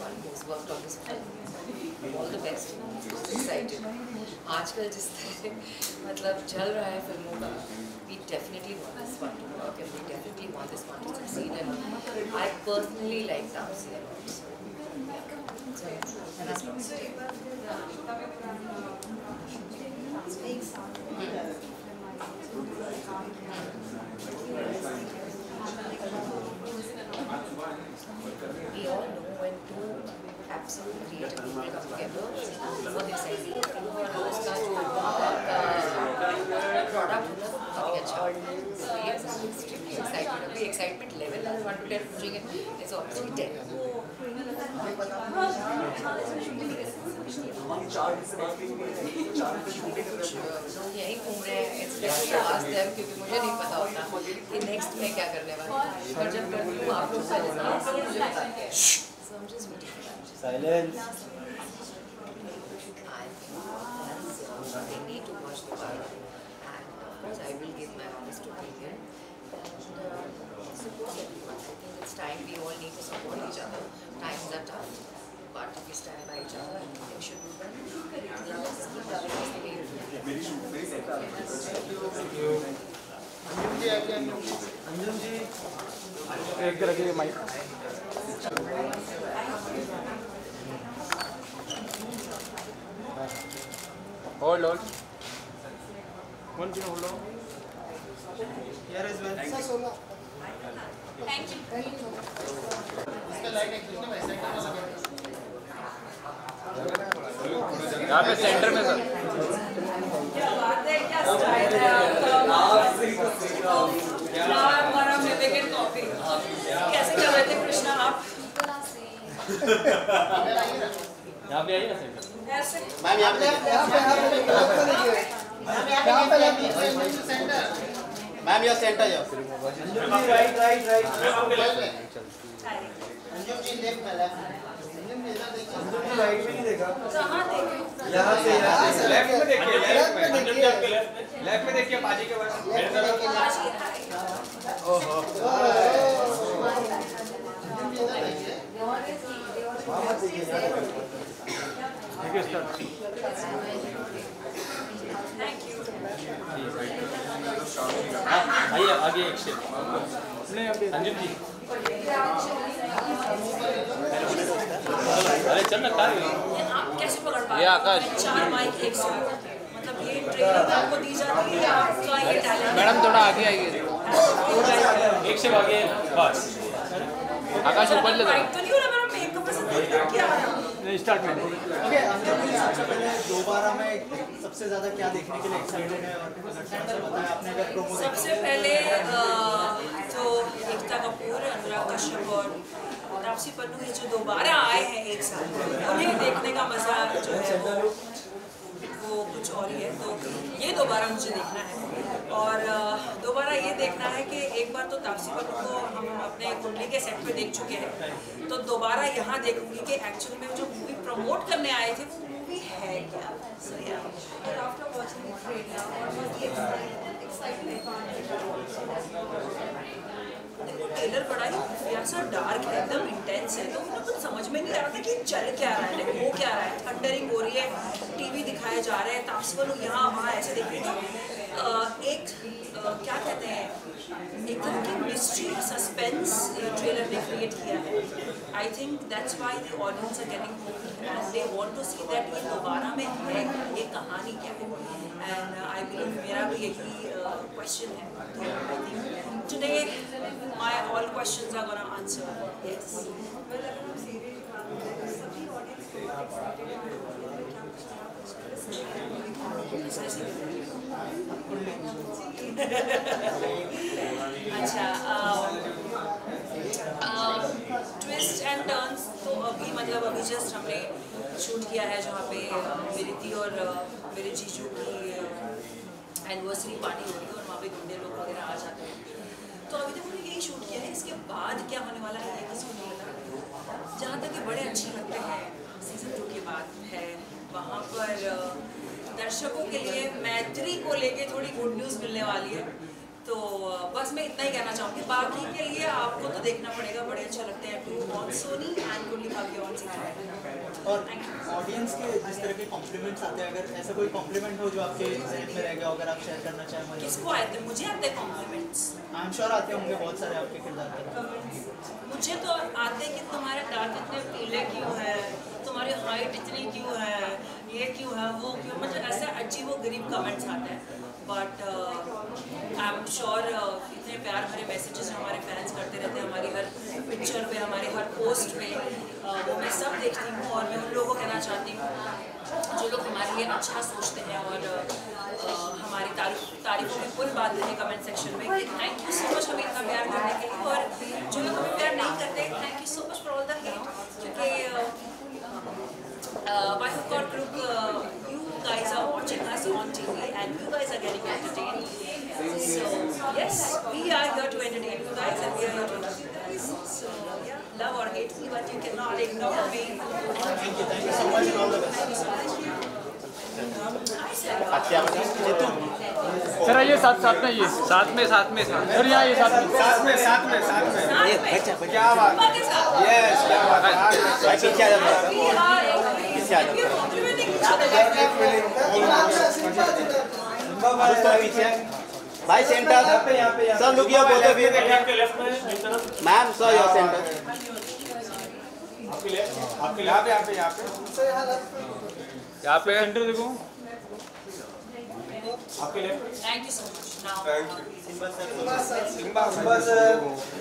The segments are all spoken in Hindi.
everyone who's worked on this film. All the best. Excited. आजकल जिस तरह मतलब चल रहा है फिल्मों का, we definitely want this one to work and we definitely want this one to succeed. And I personally like Taapsee a lot. So that's what I'm saying. We all know when two absolute creative people come together for this idea, और उसका जो product होता है वो काफी अच्छा होता है. So yes, I'm extremely excited. अभी excitement level 1 to 10 पूछेंगे is obviously 10. यही घूम रहे हैं. It's better to ask them क्योंकि मुझे नहीं पता होता कि next में क्या करने वाले हैं. पर जब करती हूँ आप लोग पहले मुझे पता है. So I'm just waiting for that. Silence. They need to watch the Dobara, and of course I will give my honest opinion and support everyone. I think it's time we all need to support each other. Times are tough, but if we stand by each other, we should do well. Anjum ji एक रखिए mic. Hold on. One thing, hold on. Here as well. Thank you. इसका लाइट एक कितना वैसा करना लगा. यहाँ पे सेंटर में सर. क्या बात है, क्या स्टाइल है आपका. हमारा मेडिकेट कॉफी. कैसे कर रहे थे कृष्णा आप? यहाँ पे आइए ना सेंटर. मैम यहाँ पे मैम यहाँ सेंटर जाओ. राइट अंजुम जी लेफ्ट में लेफ्ट. अंजुम जी इधर देखिए. अंजुम जी राइट में नहीं देखा. कहाँ देखें? यहाँ से लेफ्ट में देखिए. लेफ्ट में देखिए पाजी के बाद. ओहो. अंजुम जी इधर देखिए. वहाँ देखिए. ठीक है स्टार्ट. Thank you. आइए आगे एक स्टेप. अंजुम जी अरे चल ना क्या आप कैसे पकड़ पा रहे ये आकाश. 4 माइक एक साथ. मतलब ये ट्रेनिंग आपको दी जाती है आपका ये टैलेंट. मैडम थोड़ा आगे आइए. एक से आगे बस. आकाश ऊपर ले. माइक तो नहीं हो रहा मेरा मेकअप से क्या आ रहा है. स्टार्ट में. ओके दोबारा में सबसे ज्यादा क्या देखने के लिए एक्साइटेड है और बताया आपने अगर प्रोमो. सबसे पहले जो एकता कपूर, अनुराग कश्यप और तापसी पन्नू ये जो दोबारा आए हैं एक साथ, उन्हें देखने का मजा जो है वो कुछ और ही है. तो ये दोबारा मुझे देखना है और दोबारा ये देखना है कि एक बार तो तापसी पन्नू को हम अपने कुंडली के सेट पे देख चुके हैं, तो दोबारा यहाँ देखूंगी कि एक्चुअली में जो मूवी प्रमोट करने आए थे वो मूवी है क्या. सो या आफ्टर वाचिंग द ट्रेलर देखो ट्रेलर बड़ा ही सा डार्क है, एकदम इंटेंस है, तो मुझे कुछ समझ में नहीं आ रहा था कि चल क्या रहा है, हो क्या रहा है. थंडरिंग हो रही है, टीवी दिखाए जा रहे हैं, तापसी पन्नू यहाँ वहाँ ऐसे देखिए. तो एक क्या कहते हैं एक तरह की मिस्ट्री सस्पेंस ट्रेलर ने क्रिएट किया है. I think that's why the audience are getting hoped and they want to see that ये दोबारा में है ये कहानी क्या है. एंड आई बिलीव मेरा भी यही क्वेश्चन है. तो I think today my all questions are gonna answer. Yes अच्छा ट्विस्ट एंड टर्न्स. तो अभी मतलब अभी जस्ट हमने शूट किया है जहाँ पे मेरी दी और मेरे जीजू की एनिवर्सरी पार्टी हो रही है और वहाँ पे गुंडे लोग वगैरह आ जाते हैं. तो अभी तक हमने यही शूट किया है. इसके बाद क्या होने वाला है ये किसी को नहीं पता. जहाँ तक ये बड़े अच्छे लगते हैं सीजन 2 के बाद है वहाँ पर दर्शकों के लिए मैत्री को लेके थोड़ी गुड न्यूज़ मिलने वाली है. तो बस मैं इतना ही कहना चाहूँगी. बाकी के लिए आपको तो देखना पड़ेगा. बड़े अच्छे लगते हैं 2 on Sony and Kundali Bhagya on six. और ऑडियंस के जिस तरह के कॉम्प्लीमेंट्स आते हैं, अगर ऐसा कोई कॉम्प्लीमेंट हो जो आपके जहन में रह गया, अगर आप शेयर करना चाहें हमारे। किसको आते हैं? मुझे आते हैं कॉम्प्लीमेंट्स। आई एम श्योर आते होंगे बहुत सारे आपके किरदार पर। मुझे तो आते कि तुम्हारे दांत इतने पीले क्यों है, तुम्हारी हाइट इतनी क्यों है, ये क्यों है, वो क्यों, मतलब ऐसे अजीब व गरीब कमेंट्स आते हैं। बट आई एम श्योर इतने प्यार भरे मैसेजेस जो हमारे फैंस करते रहते हैं हमारी हर पिक्चर पे, हमारी हर पोस्ट पे, वो मैं सब देखती हूँ। और मैं उन लोगों को कहना चाहती हूँ जो लोग हमारे लिए अच्छा सोचते हैं और हमारी तारीफों में पुल बांधते हैं कमेंट सेक्शन में, कि थैंक यू सो मच हमें इतना प्यार करने के लिए। और जो लोग हमें प्यार नहीं करते, thank you so much for all the hate, क्योंकि By Hook or Crook, you guys are watching us on TV and you guys are getting entertained. So yes, we are here to entertain you guys and we are here to love you guys. So yeah, love or hate me, but you cannot ignore me. Thank you so much and all the best. Thank you so much. Sir आइए साथ में, ये साथ में सर, यहाँ ये साथ में क्या बात है, यस क्या बात है, पीछे आ जाओ भाई centre sir, look your both of you ma'am, sir your centre, आपके यहाँ पे सेंटर देखो, आपके left. Thank you so much. Now. Thank you. Simba sir,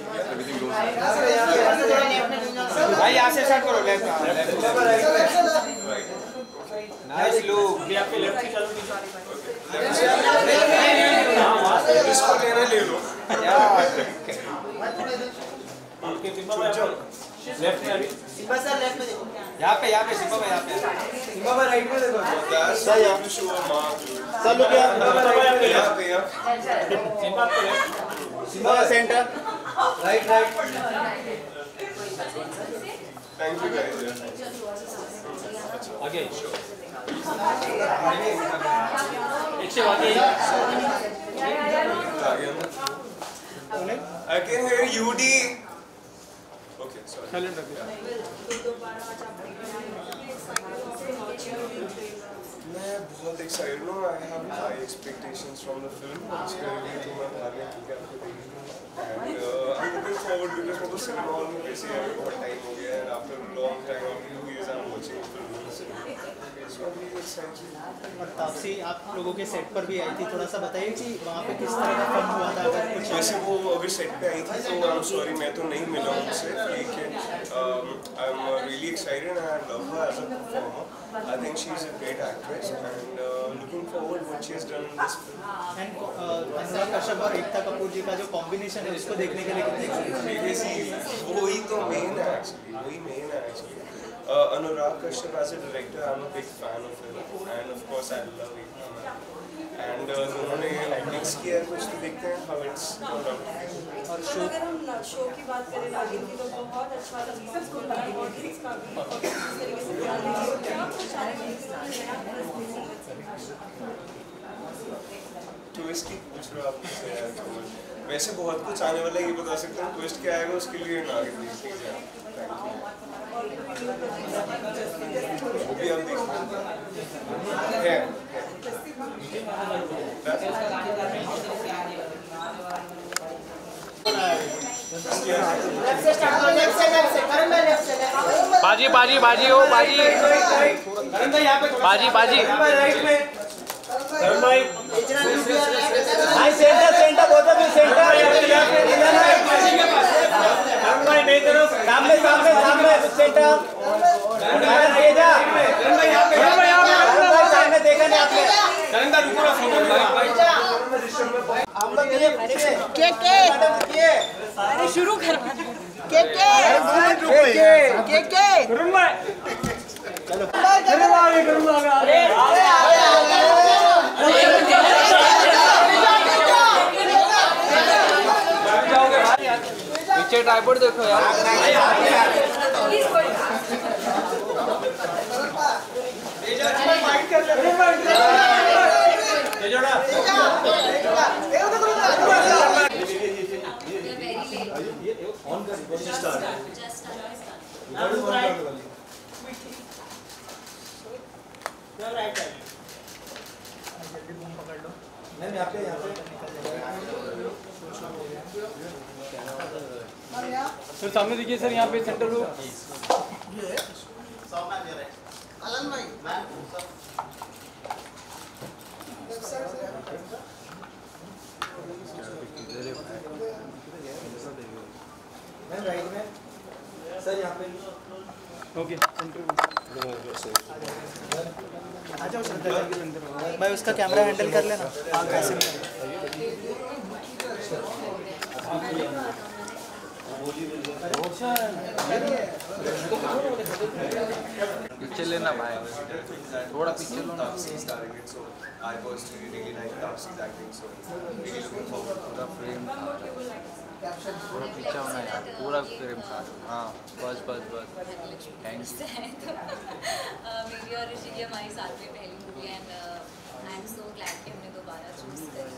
भाई यहाँ से स्टार्ट करो, लेफ्ट नाइस लुक, ये आपके लेफ्ट की चलो, इसको लेना ले लो। आपके सिम्बा भाई लेफ्ट में, अभी सिम्बा सर लेफ्ट में देखो, यहाँ पे सिम्बा भाई, यहाँ पे सिम्बा भाई राइट में देखो। सर यहाँ सर लुक योर, सिम्बा आपके left, Simba centre, right Thank you guys. आगे एक से आगे, I can hear you, D. Okay, sorry. Silent रखिए। मैं बहुत excited हूँ. I have high expectations from the film. इसका review तो मैं बाद में ठीक है आपको देंगे. And I'm looking forward because मेरे को cinema hall में वैसे ही बहुत time हो गया है. And after a long time, after 2 years, I'm watching a film in the cinema. So I'm really excited. और तापसी आप लोगों के सेट पर भी आई थी, थोड़ा सा बताइए कि वहाँ पे किस तरह का फन हुआ था, अगर कुछ। वैसे वो अगर सेट पे आई थी तो I'm sorry मैं तो नहीं मिला उनसे, लेकिन I'm really excited and I love her as a performer. I think she's a great actress and looking forward what she has done in this film. And Anurag Kashyap और एकता कपूर जी का जो कॉम्बिनेशन है उसको देखने के लिए कितने एक्साइटेड? वही तो मेन है actually. Anurag Kashyap as a director, I'm a big fan of him and of course I love Ekta ma'am. And उन्होंने मिक्स किया है कुछ, तो देखते हैं how it's turned out. और शो अगर हम शो की बात करें नागिन की, तो बहुत अच्छा लगा ऑडियंस का भी, और किस तरीके से प्यार मिला, क्या कुछ ट्विस्ट की पूछ रहे हो आप मुझसे यार, समझ वैसे बहुत कुछ आने वाला है, ये बता सकता हूँ. ट्विस्ट क्या आएगा उसके लिए नागिन देख लीजिए, वो भी आप देख है. बाजी हो बाजी, भाई centre both of you centre, सामने सेंटर, सामने देखा नहीं आपने, अरे शुरू करवा पीछे ट्राइपॉड देखो यार, जल्दी बूम पकड़ लो। मैम यहाँ पे सर सामने देखिए सर, यहाँ पे सेंटर लो। अलन भाई मैम राइट में सर यहाँ पे ओके सेंटर आ जाओ सर भाई, उसका कैमरा हैंडल कर लेना। हाँ कैसे पीछे लेना भाई, थोड़ा पीछे लो ना। starring it, so I personally really like Taapsee's acting, so really looking forward. पूरा फ्रेम थोड़ा पीछे होना यार, पूरा फ्रेम साथ। हाँ बस बस बस, थैंक यू। मेरी और ऋषि की हमारी साथ में पहली movie and I am so glad कि हमने दोबारा चूज करी।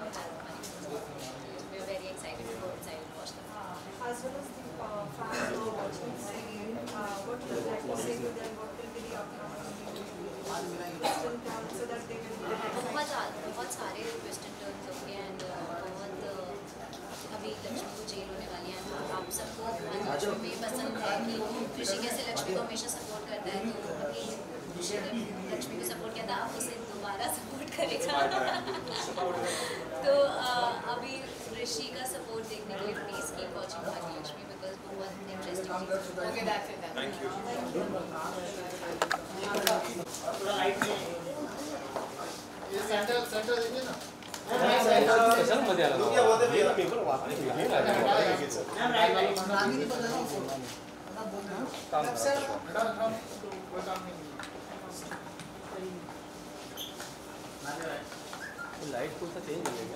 We are very excited to go inside and watch the As well as the fans who are watching the serial, what would you like to say to them? What will be the upcoming so that they will बहुत सारे ट्विस्ट एंड टर्न्स होंगे एंड बहुत अभी लक्ष्मी को जेल होने वाली है। आप सबको लक्ष्मी में पसंद है कि ऋषि कैसे लक्ष्मी को हमेशा सपोर्ट करता है, तो अभी ऋषि ने लक्ष्मी को सपोर्ट किया था, आप उसे दोबारा सपोर्ट करेगा। तो अभी ऋषि का सपोर्ट देखने के लिए please keep watching Bhagyalakshmi because बहुत interesting. Okay that's it. Thank you. Centre देखिए ना सर मजा आ रहा है। लाइट कौन सा चेंज हो गया?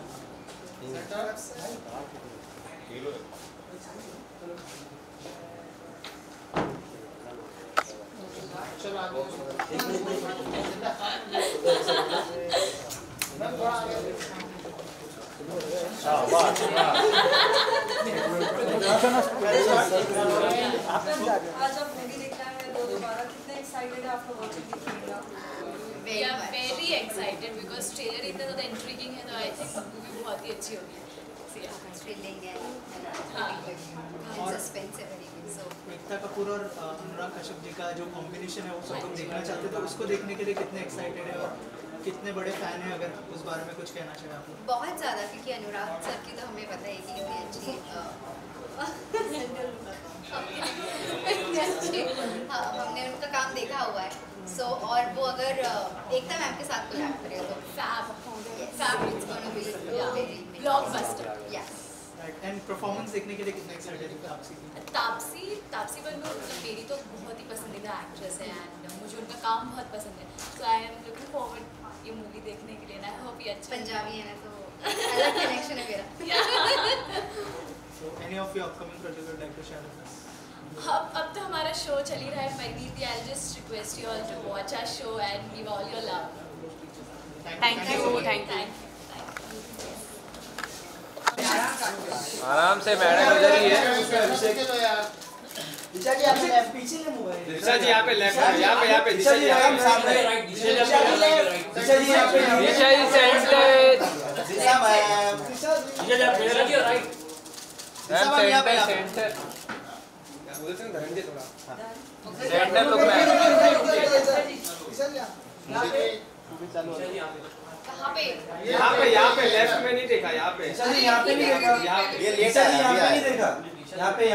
आज आप मूवी देखना है दोबारा, कितने एक्साइटेड है after watching the trailer? We are very excited because trailer इतना ज़्यादा intriguing है, तो I think मूवी बहुत ही अच्छी होगी। थ्रिलिंग है, सस्पेंस है very good. So Ekta Kapoor और अनुराग कश्यप जी का जो कॉम्बिनेशन है वो सब लोग देखना चाहते हैं, तो उसको देखने के लिए कितने एक्साइटेड है और कितने बड़े फैन हैं, अगर उस बारे में कुछ कहना चाहें आप लोग? बहुत ज़्यादा, क्योंकि अनुराग सर की तो हमें पता है कि कितनी अच्छी हाँ, हमने उनका काम देखा हुआ है। सो और वो अगर एकता मैम के साथ कोलैब करे तो Fab, it's gonna be very blockbuster. यस। एंड परफॉर्मेंस देखने के लिए कितने एक्साइटेड है तापसी की? तापसी बन्नू मेरी तो बहुत ही पसंदीदा एक्ट्रेस है एंड मुझे उनका काम बहुत पसंद है, so I am looking forward ये मूवी देखने के लिए। आई होप ये अच्छा पंजाबी है ना, तो अलग कनेक्शन है मेरा। So any of your upcoming projects would like to share with us? अब तो हमारा शो चल ही रहा है Parineeti. I just request you all to watch our show and give all your love. Thank you. आराम से मैडम, इधर ही है। दिशा जी आप पीछे ले मोबाइल। दिशा जी यहाँ पे लेफ्ट, यहाँ पे दिशा जी सामने। दिशा जी यहाँ पे। दिशा जी सेंटर। दिशा मैम। दिशा जी आप राइट। सेंटर सेंटर लोग में। कहाँ पे? यहाँ पे लेफ्ट में नहीं देखा, यहाँ पे। यहाँ पे नहीं देखा। ये लेट है, यहाँ पे नहीं देखा। यहाँ पे।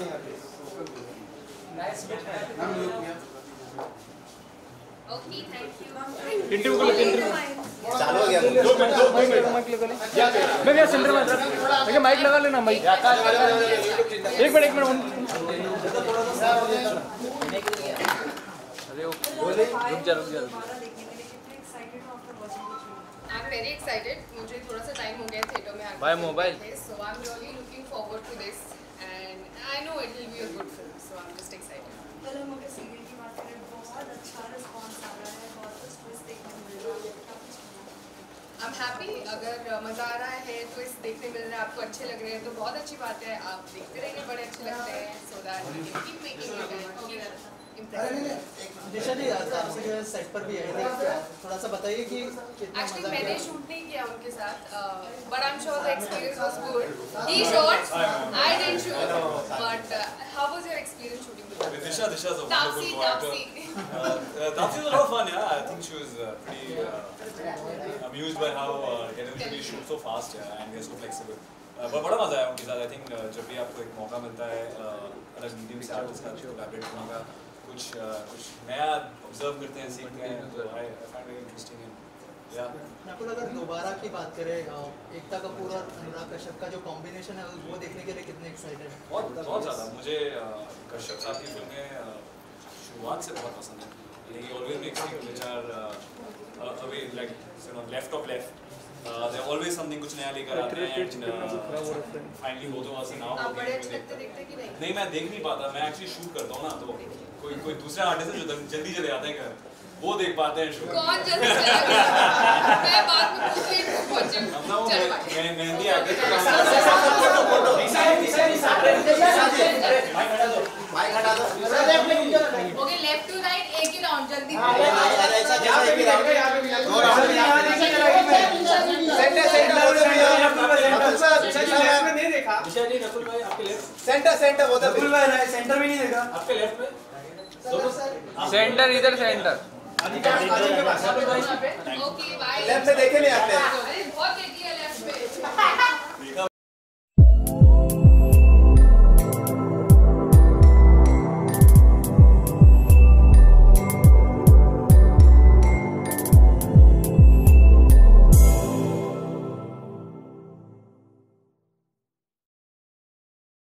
Okay thank you. इंटरव्यू को लेके इंटरव्यू चालू हो गया। 2 मिनट माइक लगा ले। मैं क्या सेंटर में देखिए, माइक लगा लेना माइक। एक मिनट अरे रुक जा। I'm very excited. मुझे थोड़ा सा टाइम हो गया थिएटर में आके। By mobile. So I'm really looking forward to this, and I know it will be a good film. So I'm just excited. कल हम अगर सीरियल की बात करें, बहुत अच्छा रिस्पॉन्स आ रहा है, बहुत कुछ ट्विस्ट देखने को मिल रहा है। I'm happy. अगर मज़ा आ रहा है, ट्विस्ट देखने मिल रहा है, आपको अच्छे लग रहे हैं तो बहुत अच्छी बात है। आप देखते रहिए, बड़े अच्छे लगते हैं। So that we can keep making it. दिशा जी आपसे जो है सेट पर भी आए थे, थोड़ा सा बताइए कि कितना Actually, मजा मैंने आया। शूट नहीं किया उनके साथ, but I'm sure the experience was good. He shot, I didn't shoot, but how was your experience shooting with them? With Disha's a wonderful Taapsee, actor. Taapsee was a lot of fun, yeah. I think she was pretty amused by how television shoot so fast, yeah, and they're so flexible. But बड़ा मजा आया उनके साथ. I think जब भी आपको एक मौका मिलता है अलग मीडियम से आर्टिस्ट का कोलैबोरेट करने का, कुछ नया ऑब्जर्व करते हैं, सीखते हैं, तो I find very interesting. Yeah. Nakul, अगर दोबारा की बात करें, एकता कपूर और अनुराग कश्यप का जो कॉम्बिनेशन है वो देखने के लिए कितने एक्साइटेड हैं? बहुत ज़्यादा. मुझे कश्यप साहब की फिल्में शुरुआत से बहुत पसंद है. He always makes things which are away, like left of left. There always something कुछ नया लेकर आते हैं. Finally both of us now. आप बड़े अच्छे लगते देखते कि नहीं? नहीं, मैं देख नहीं पाता. मैं एक्चुअली शूट करता हूँ ना, तो कोई दूसरा आर्टिस्ट है जो जल्दी चले आते हैं घर, वो देख पाते हैं शूट. कौन जल्दी चला गया? मैं बाद में पूछ रही हूँ पहुँचे. मैं मेहंदी आके ओके, लेफ्ट टू राइट एक ही राउंड जल्दी. सेंटर वो तो नकुल भाई सेंटर में नहीं देखा. आपके लेफ्ट में सेंटर इधर सेंटर. Okay bye. लेफ्ट में देखे नहीं आपने. अरे बहुत देख